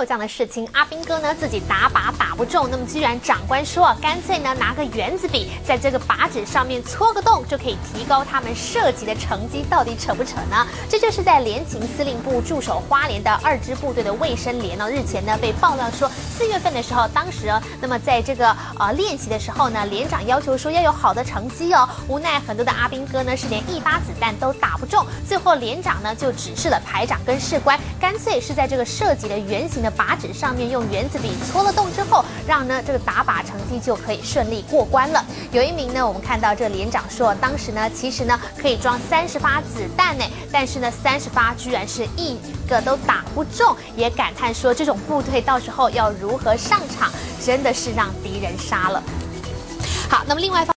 有这样的事情，阿兵哥呢自己打靶打不中，那么居然长官说干脆呢拿个圆子笔在这个靶纸上面戳个洞，就可以提高他们射击的成绩，到底扯不扯呢？这就是在联勤司令部驻守花莲的2支部队的卫生连哦，日前呢被爆料说4月份的时候，当时那么在这个练习的时候呢，连长要求说要有好的成绩哦，无奈很多的阿兵哥呢是连1发子弹都打不中，最后连长呢就指示了排长跟士官，干脆是在这个射击的圆形的靶纸上面用圆子笔戳了洞之后，让呢这个打靶成绩就可以顺利过关了。有一名呢，我们看到这个连长说，当时呢其实呢可以装30发子弹呢，但是呢30发居然是1个都打不中，也感叹说这种部队到时候要如何上场，真的是让敌人杀了。好，那么另外一方。